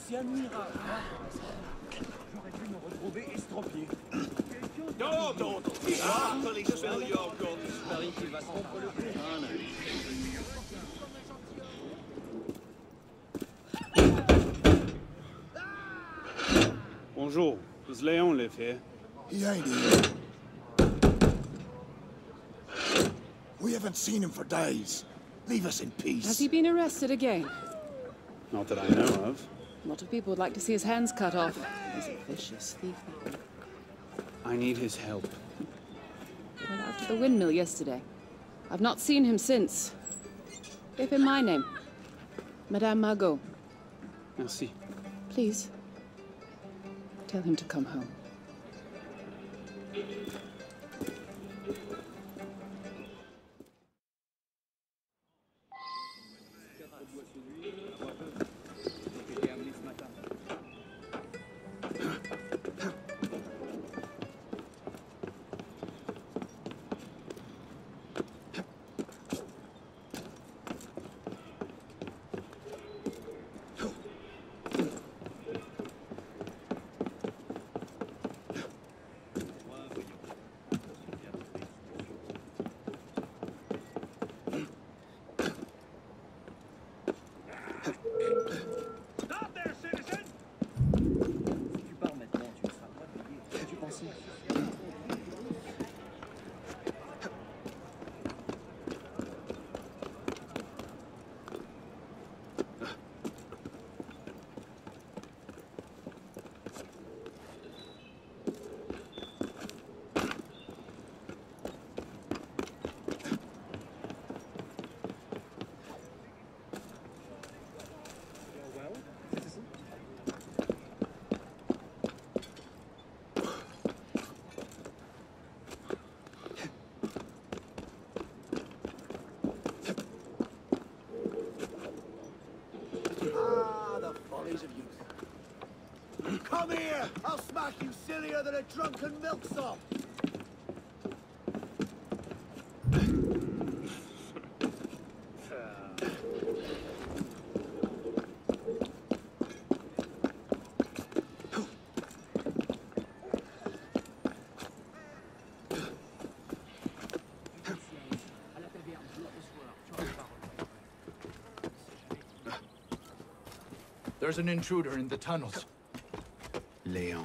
C'est un mirage. J'aurais dû me retrouver estropié. Non, non, non. Actually spill your guns. Paris qu'il va se rompre le cou. Bonjour. Does Léon live here? He ain't here. We haven't seen him for days. Leave us in peace. Has he been arrested again? Not that I know of. A lot of people would like to see his hands cut off. He's a vicious thief. I need his help. He went out to the windmill yesterday. I've not seen him since. Give him my name. Madame Margot. Merci. Please. Tell him to come home. Come here! I'll smack you sillier than a drunken milksop! There's an intruder in the tunnels. Léon.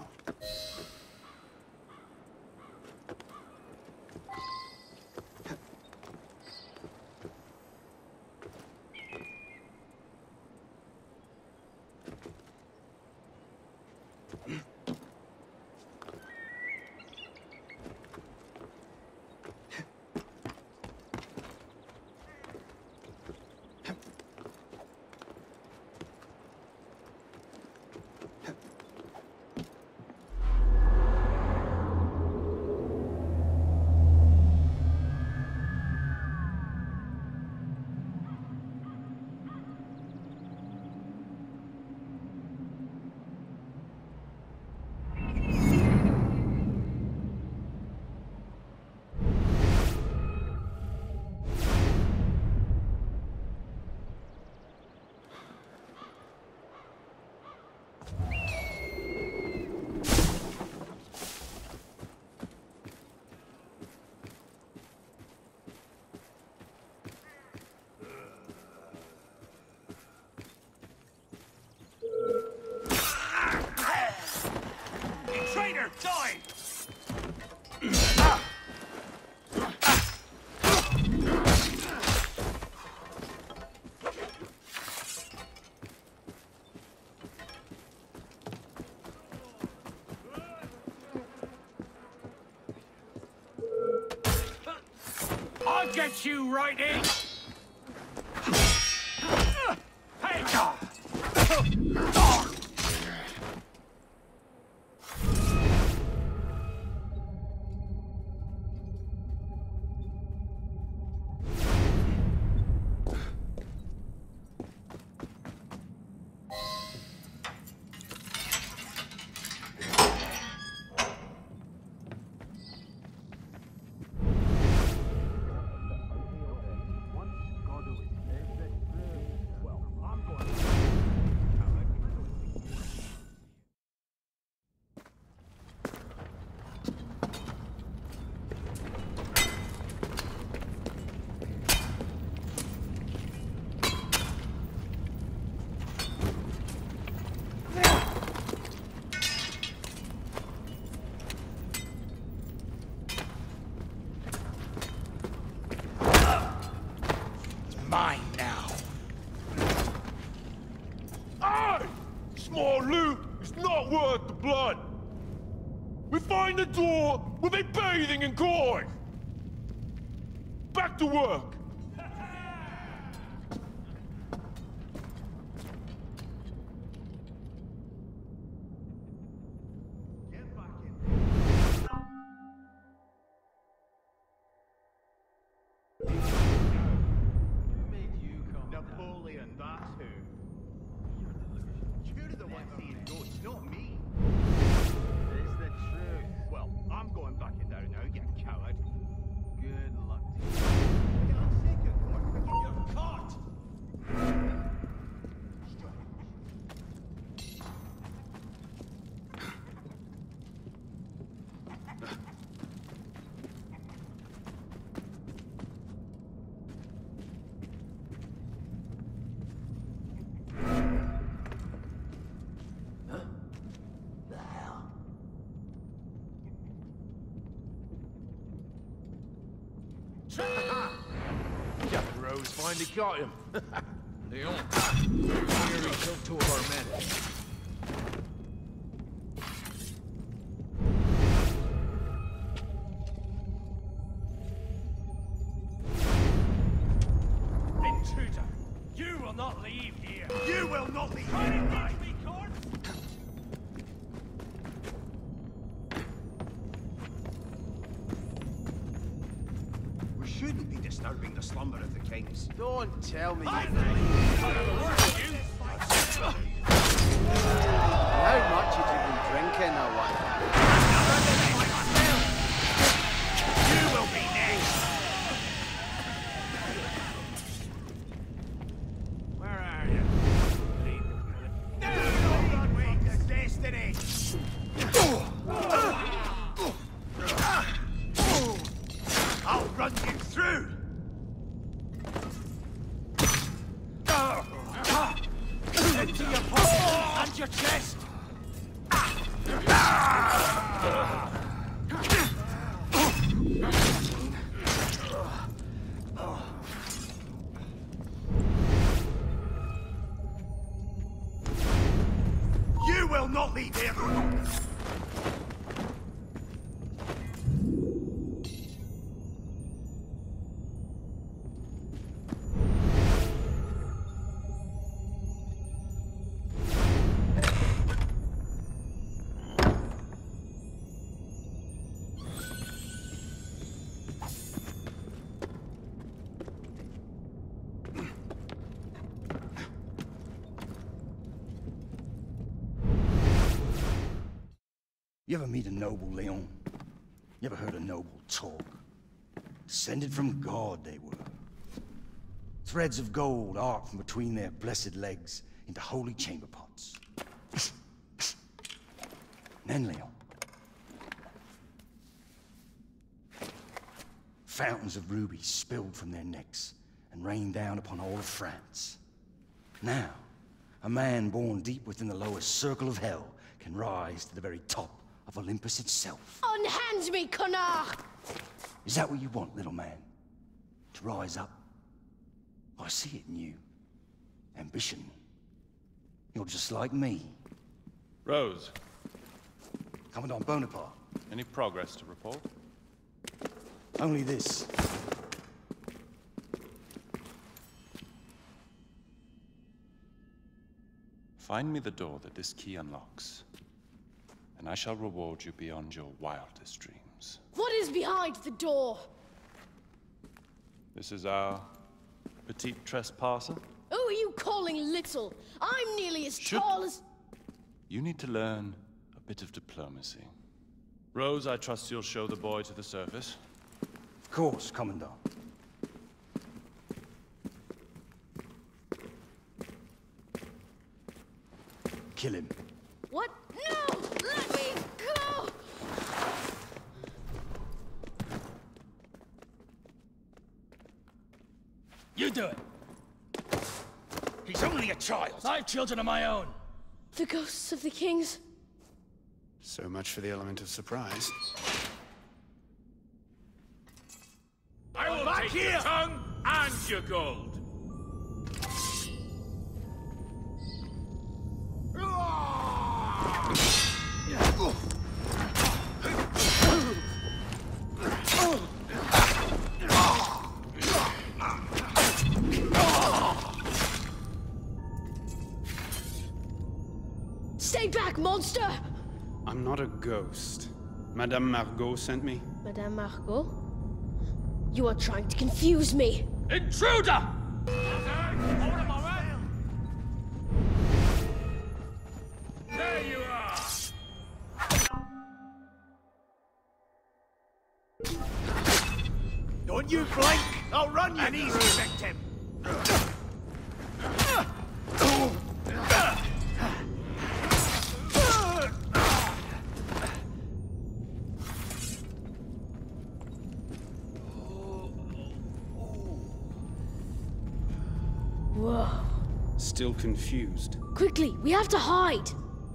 Traitor, die! I'll get you right in! Hey! blood. We find the door, we'll be bathing in gore. Back to work. Napoleon, that's who. You're the one seeing ghosts, not me. It's the truth. Well, I'm going back in there now, you coward. Good luck to you. Hang on a second, Lord. You're caught! Captain Rose finally got him. Leon, here he killed 2 of our men. Intruder! You will not leave here! You will not leave here! Me, Corn! We shouldn't be disturbing the slumber of the kings. Don't tell me How How much have you been drinking or what? You will be next! Where are you? No, not wait to destiny! I'll run you through! Into your pocket and your chest! You will not leave here! You ever meet a noble, Léon? You ever heard a noble talk? Descended from God, they were. Threads of gold arc from between their blessed legs into holy chamber pots. Then, Léon. Fountains of rubies spilled from their necks and rained down upon all of France. Now, a man born deep within the lowest circle of hell can rise to the very top of Olympus itself. Unhand me, connard! Is that what you want, little man? To rise up? I see it in you. Ambition. You're just like me. Rose. Commandant Bonaparte. Any progress to report? Only this. Find me the door that this key unlocks, and I shall reward you beyond your wildest dreams. What is behind the door? This is our petite trespasser. Who are you calling little? I'm nearly as tall as... You need to learn a bit of diplomacy. Rose, I trust you'll show the boy to the surface. Of course, Commandant. Kill him. What? No! Let me go! You do it. He's only a child. I have children of my own. The ghosts of the kings. So much for the element of surprise. I will take your tongue and your gold. Stay back, monster! I'm not a ghost. Madame Margot sent me. Madame Margot? You are trying to confuse me! Intruder! There you are! Don't you blink! I'll run you! An easy victim! Whoa. Still confused. Quickly, we have to hide!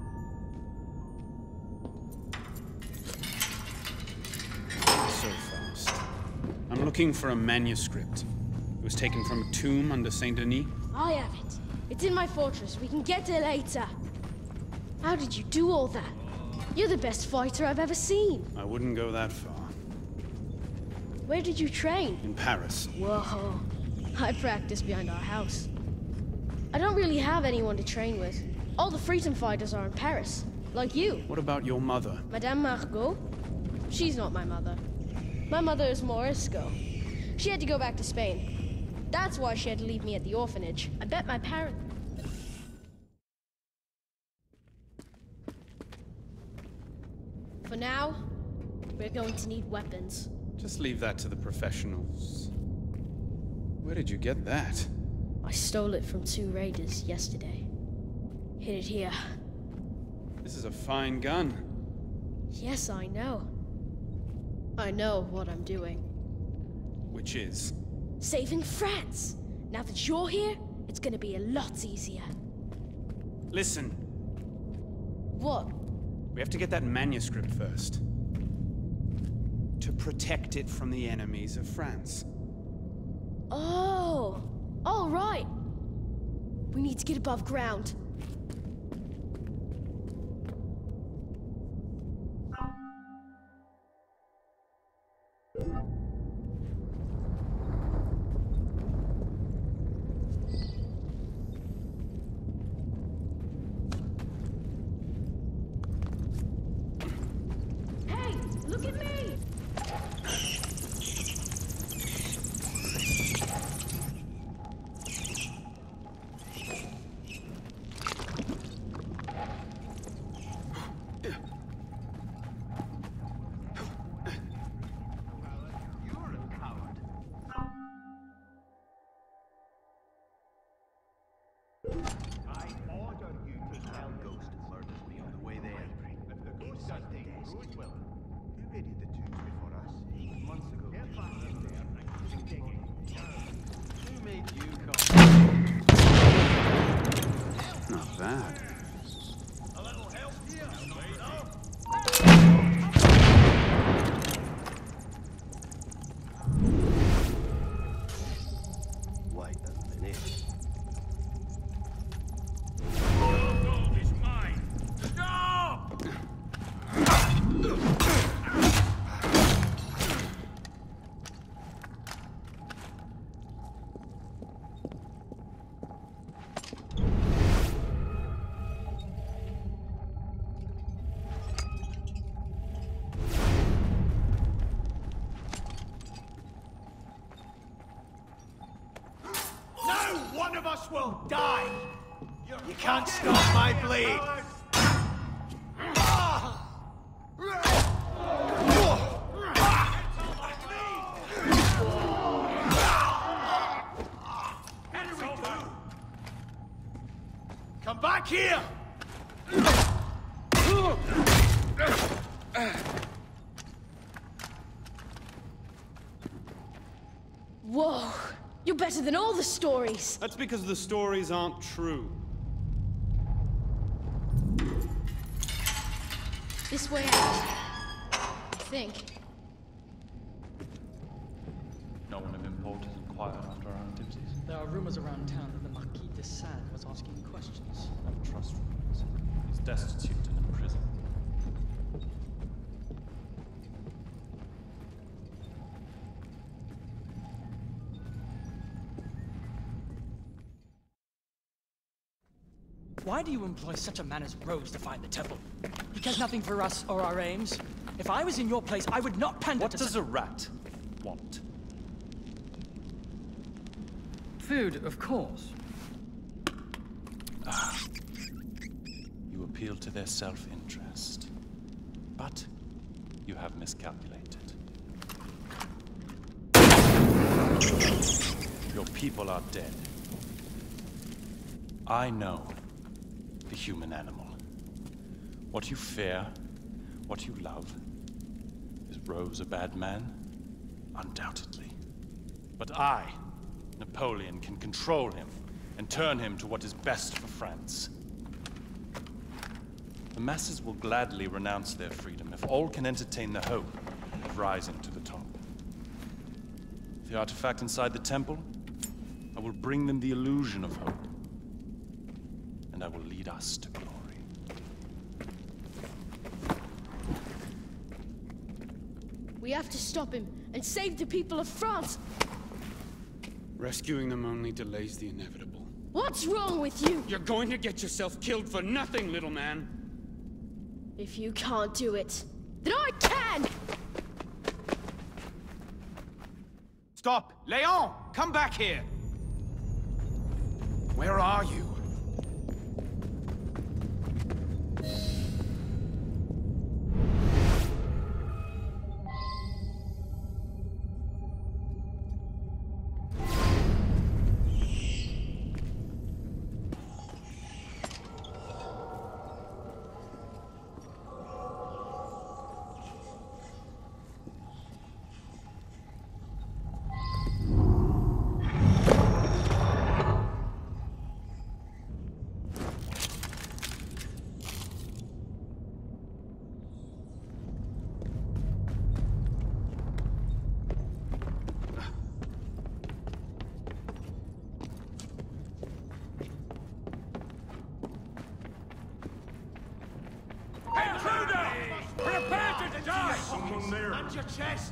So fast. I'm looking for a manuscript. It was taken from a tomb under Saint Denis. I have it. It's in my fortress. We can get it later. How did you do all that? You're the best fighter I've ever seen. I wouldn't go that far. Where did you train? In Paris. Whoa. I practice behind our house. I don't really have anyone to train with. All the freedom fighters are in Paris. Like you. What about your mother? Madame Margot? She's not my mother. My mother is Morisco. She had to go back to Spain. That's why she had to leave me at the orphanage. I bet my parents... For now, we're going to need weapons. Just leave that to the professionals. Where did you get that? I stole it from 2 raiders yesterday. Hid it here. This is a fine gun. Yes, I know. I know what I'm doing. Which is? Saving France! Now that you're here, it's gonna be a lot easier. Listen. What? We have to get that manuscript first. To protect it from the enemies of France. Oh! All right! We need to get above ground. Hey! Look at me! Not bad. Wait a minute. Gold is mine! Stop! No one of us will die! You can't stop my blade! Come back here! Whoa! You're better than all the stories! That's because the stories aren't true. This way out. I think. No one of importance inquired after our activities. There are rumors around town that the Marquis de Sade was asking questions. Never trust rumors. He's destitute and in prison. Why do you employ such a man as Rose to find the temple? He cares nothing for us or our aims. If I was in your place, I would not pander What to does a rat want? Food, of course. You appeal to their self-interest. But you have miscalculated. Your people are dead. I know the human animal. What you fear, what you love. Is Rose a bad man? Undoubtedly. But I, Napoleon, can control him and turn him to what is best for France. The masses will gladly renounce their freedom if all can entertain the hope of rising to the top. The artifact inside the temple, I will bring them the illusion of hope. And I will lead us to glory. We have to stop him and save the people of France. Rescuing them only delays the inevitable. What's wrong with you? You're going to get yourself killed for nothing, little man. If you can't do it, then I can! Stop! Léon! Come back here! Where are you? And your chest!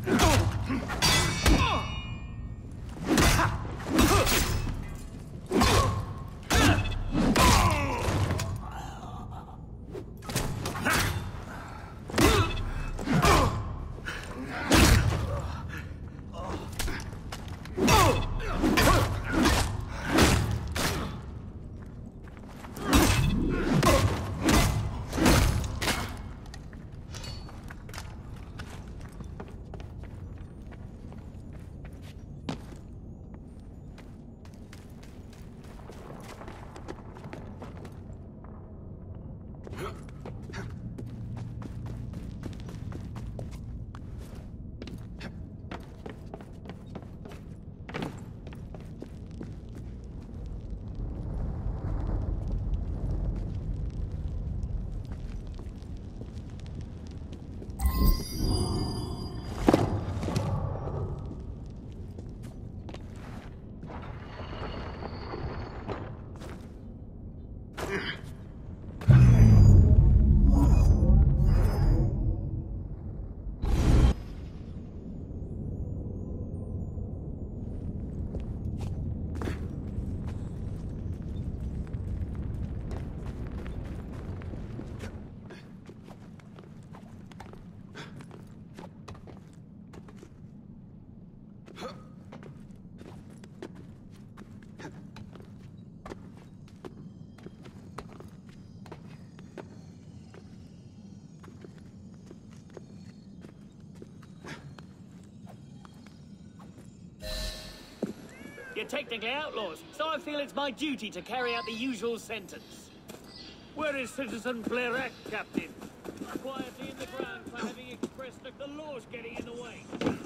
You're technically outlaws, so I feel it's my duty to carry out the usual sentence. Where is Citizen Blairet, Captain? Quietly in the ground for having expressed that the law's getting in the way.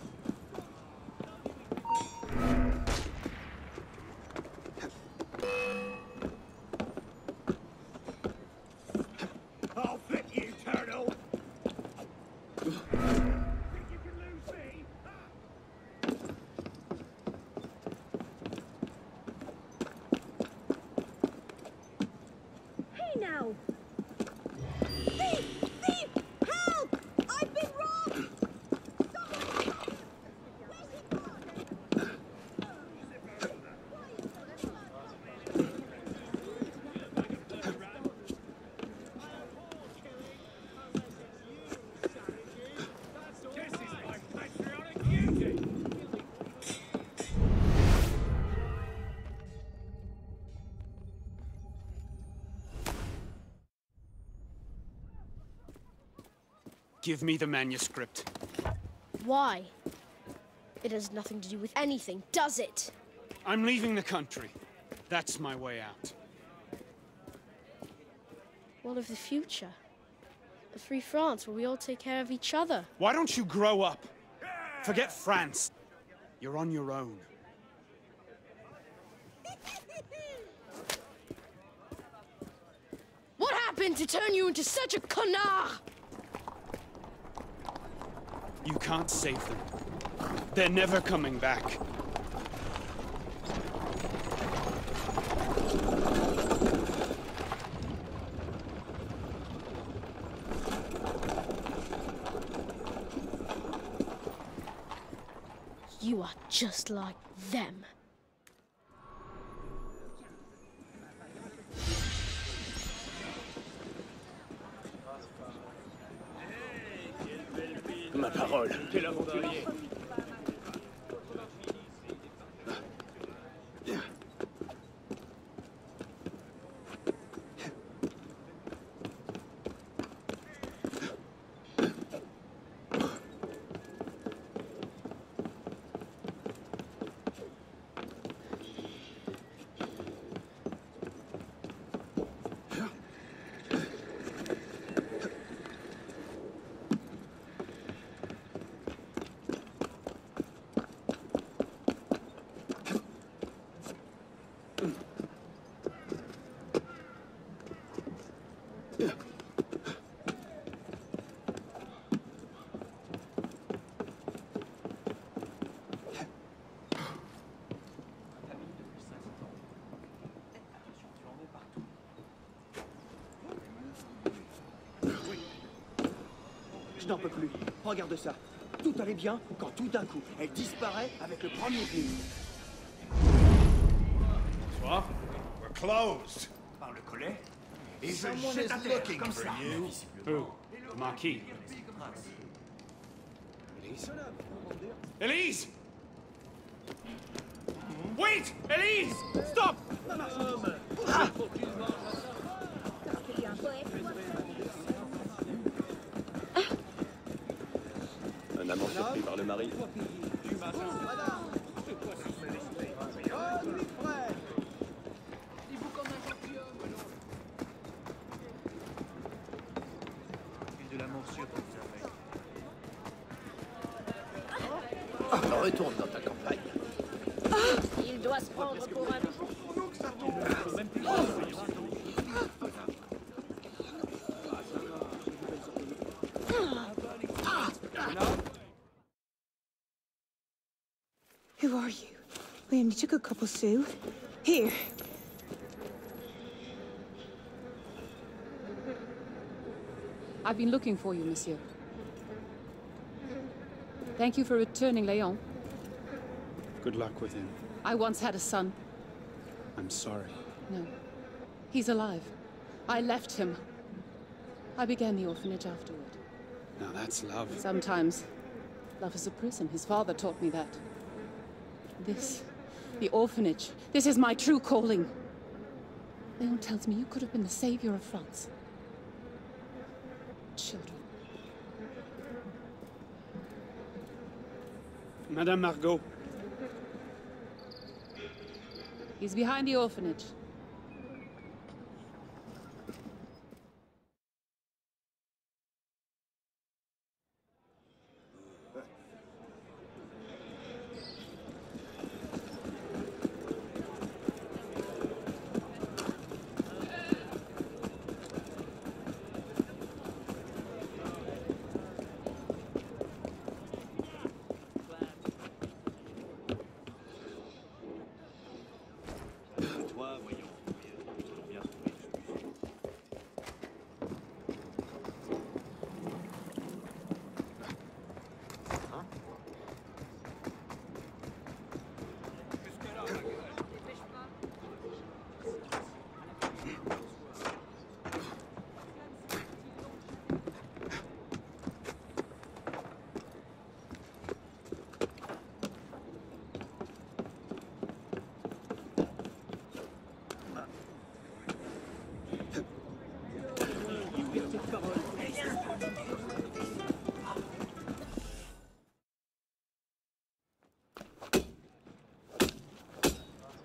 I'll fit you, turtle! Now! Thief! Thief! Help! I've been robbed! Where's he gone? Give me the manuscript. Why? It has nothing to do with anything, does it? I'm leaving the country. That's my way out. What of the future? A free France where we all take care of each other. Why don't you grow up? Forget France. You're on your own. What happened to turn you into such a connard? You can't save them. They're never coming back. You are just like them. Ma parole. Quel aventurier. Je n'en peux plus. Regarde ça. Tout allait bien quand tout d'un coup, elle disparaît avec le premier venu. Bonsoir. We're closed. Par le collet. Et je jette à terre comme ça. Who? The Marquis. Elise? Elise! Wait! Elise! Stop! Un amant surpris par le mari. De l'amour sûr pour vous Retourne dans ta campagne. Il doit se prendre pour un... Who are you? Liam, you took a couple sous. Here. I've been looking for you, monsieur. Thank you for returning Léon. Good luck with him. I once had a son. I'm sorry. No. He's alive. I left him. I began the orphanage afterward. Now that's love. Sometimes, love is a prison. His father taught me that. This, the orphanage, this is my true calling. Léon tells me you could have been the savior of France. Children. Madame Margot. He's behind the orphanage. Toi, voyons.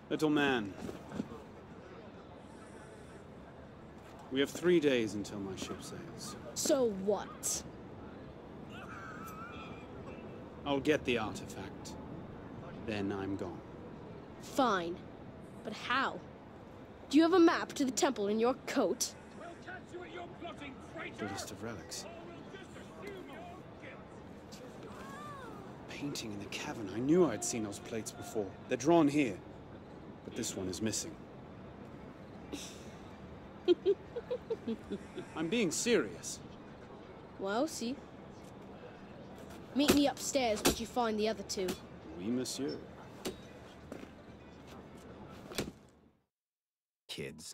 Little man. We have 3 days until my ship sails. So what? I'll get the artifact. Then I'm gone. Fine. But how? Do you have a map to the temple in your coat? The list of relics. Painting in the cavern. I knew I'd seen those plates before. They're drawn here. But this one is missing. I'm being serious. Well, see. Meet me upstairs once you find the other two. Oui, monsieur. Kids.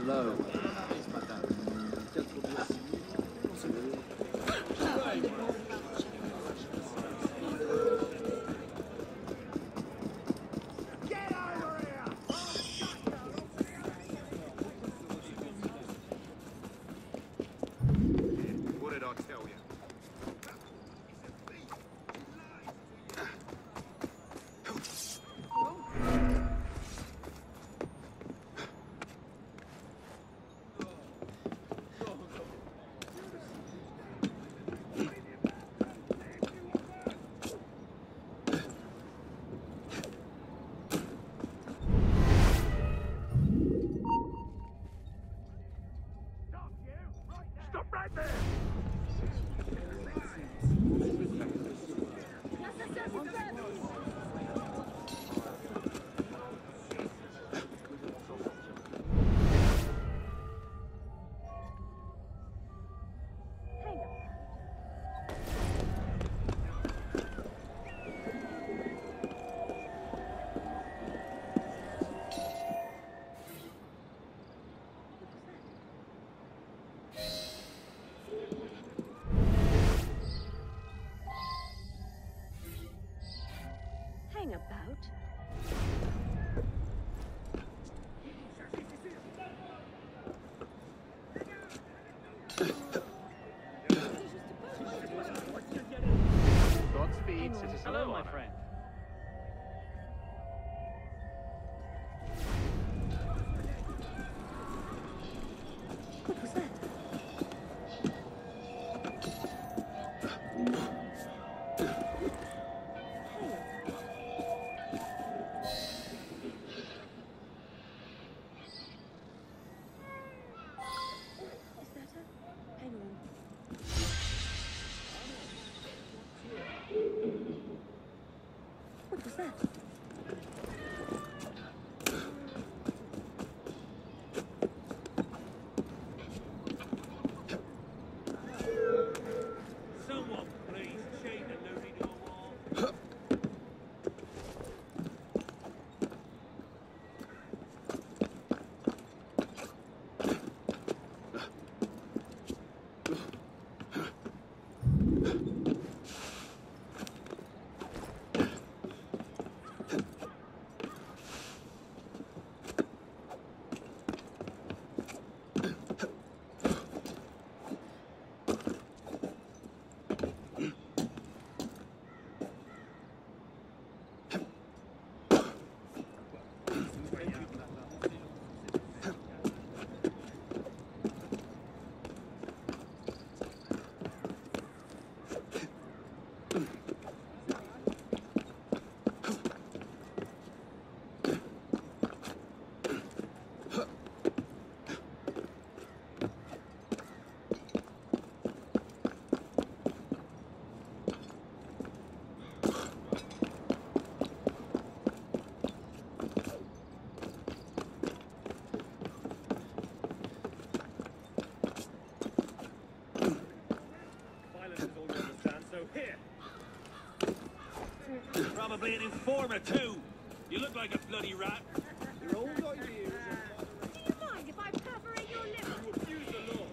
slow. What did I tell you? Stop right there! Hang about. Godspeed, citizen. Hello, my friend. What was that? What was that? Someone, please, chain the loading door wall. Probably an informer, too. You look like a bloody rat. Your old ideas are... Do you mind if I perforate your liver? Refuse the law.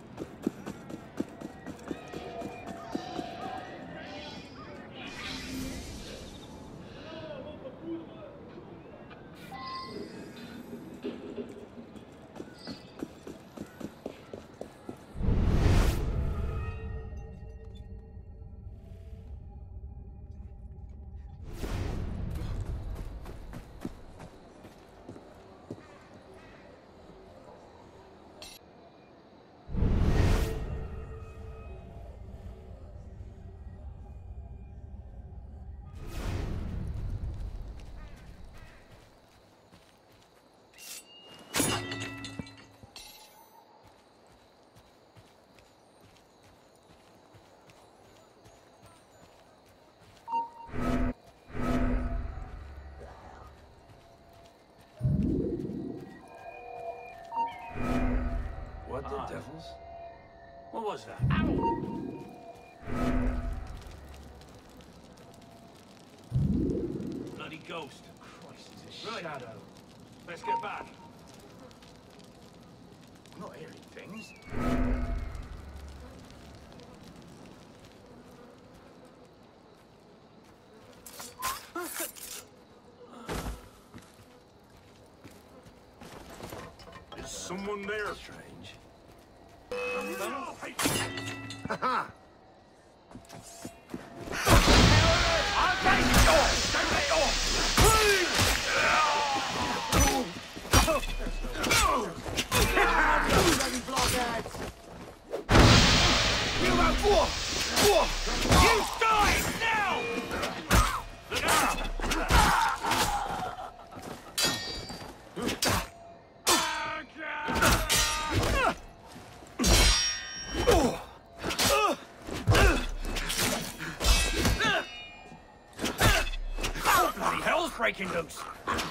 What the devils? What was that? Ow! Bloody ghost. Christ, it's a Right. shadow. Let's get back. Not hearing things. Is someone there? Strange. Ha-ha! You die now! Bloody hell's breaking loose!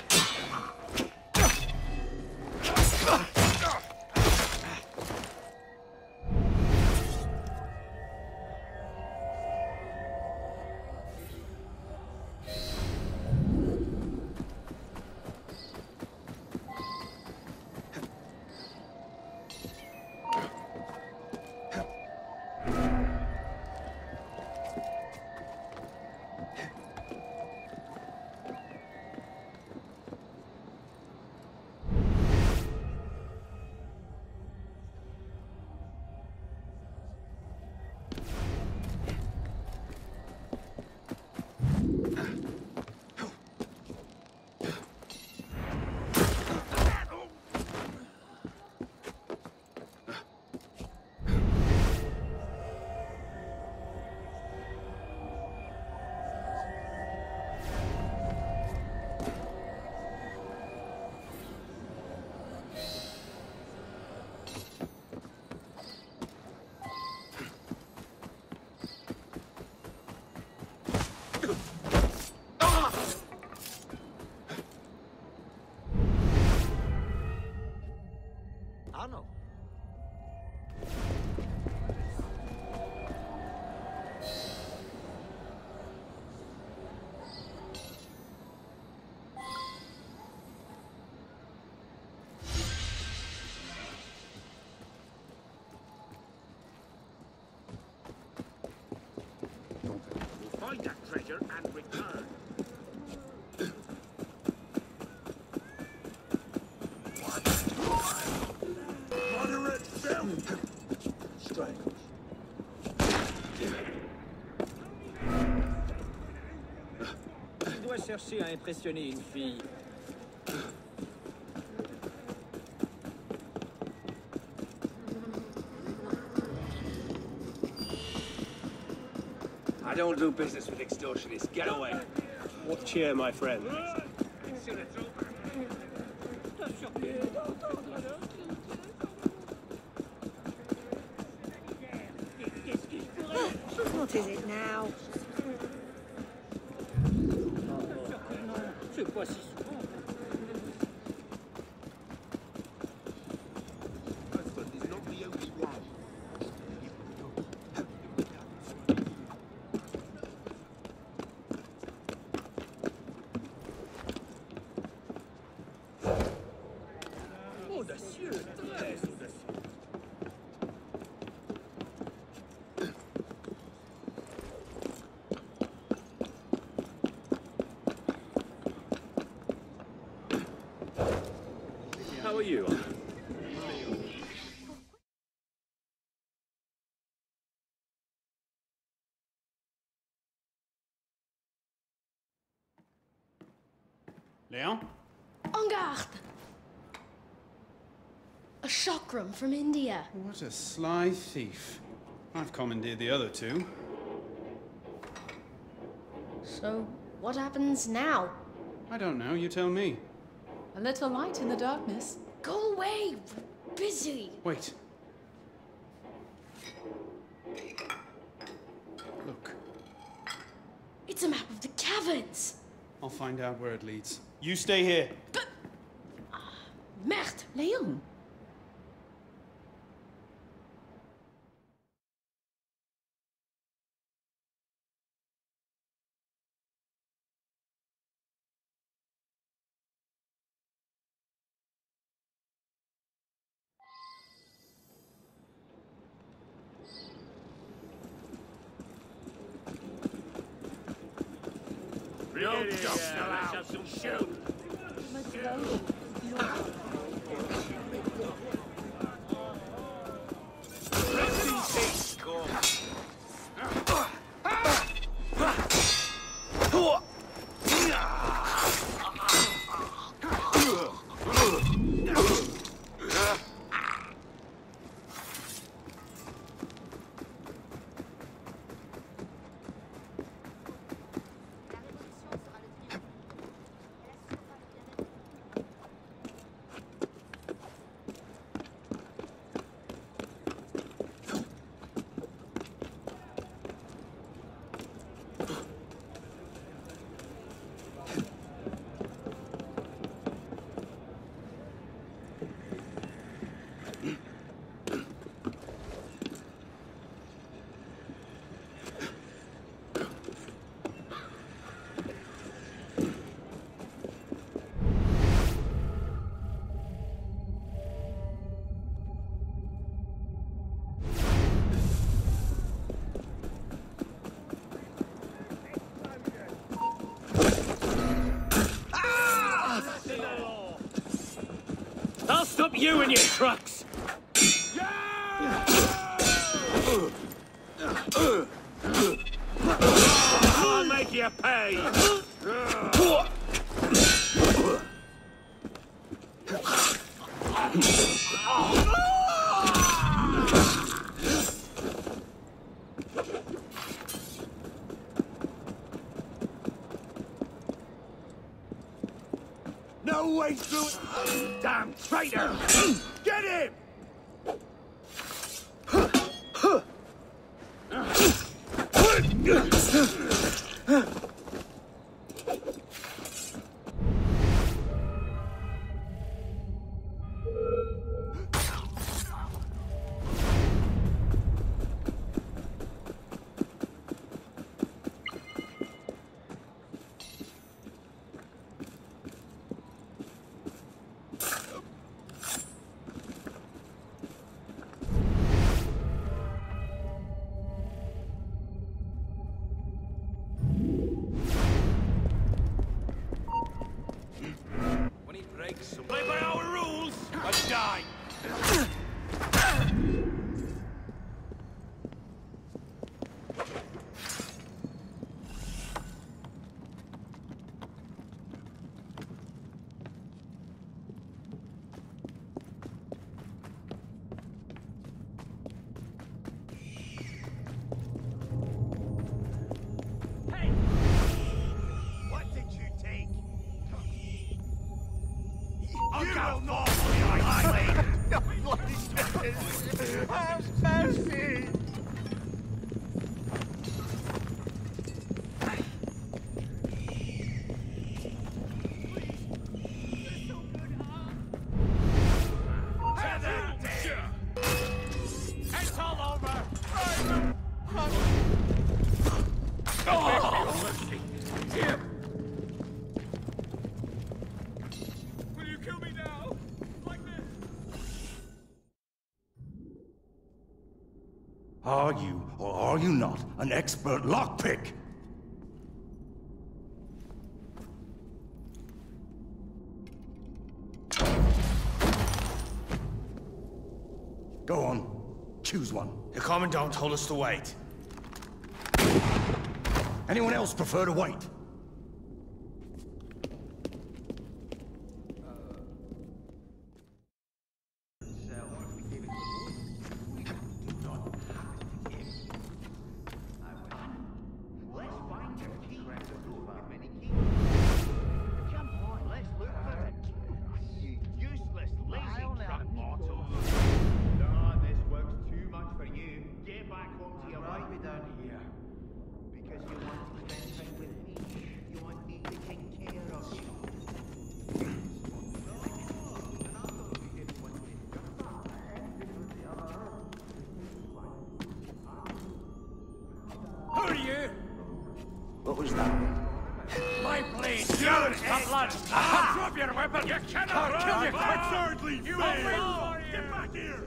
Arno. We'll find that treasure and return. Moderate film. Strange. Tu dois chercher à impressionner une fille. I don't do business with extortionists. Get away. Watch here, my friend. What is it now? C'est pas si souvent. Husband is not the only one. Audacieux, très audacieux. How are you? Léon? En garde! A chakram from India. What a sly thief. I've commandeered the other two. So, what happens now? I don't know, you tell me. A little light in the darkness. Go away! We're busy! Wait. Look, It's a map of the caverns! I'll find out where it leads. You stay here. Merde! Léon! No jobs allowed. Let's have some shoot. Rest in peace, Corps. I'll stop you and your trucks! I'll make you pay! No way through it! Damn traitor! Get him! Play by our rules, or die! Hey! What did you take? You will not be isolated! No bloody business! Have mercy! To the dead! It's all over! Here! Will you kill me now? Like this? Are you, or are you not, an expert lockpick? Go on. Choose one. The Commandant told us to wait. Anyone else prefer to wait? What was that? My blade! You're blood! Drop your weapon! You cannot run! Kill you quick! thirdly, You fail! will! Get back here!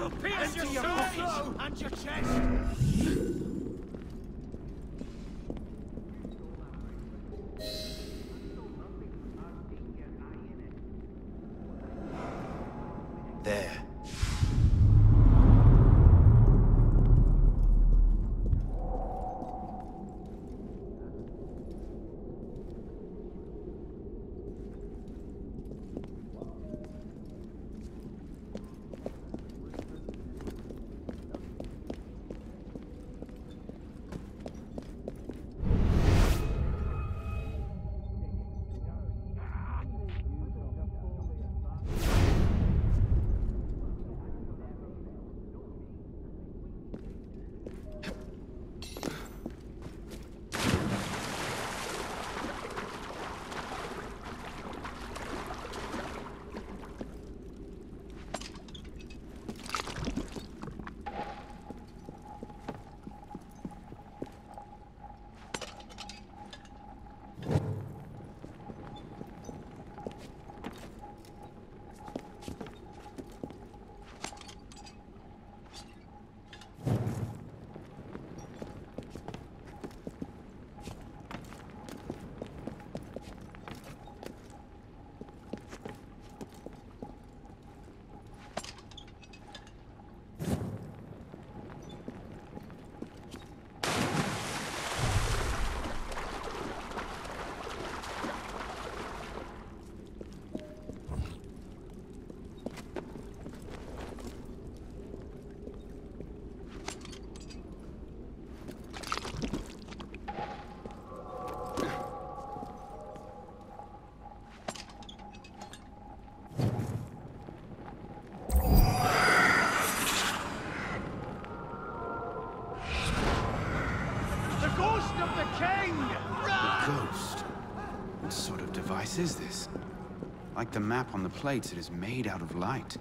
will pierce your soul and your chest. There. device is this? Like the map on the plates, it is made out of light.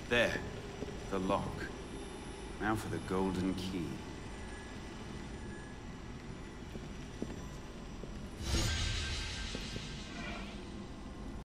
There. The lock. Now for the golden key.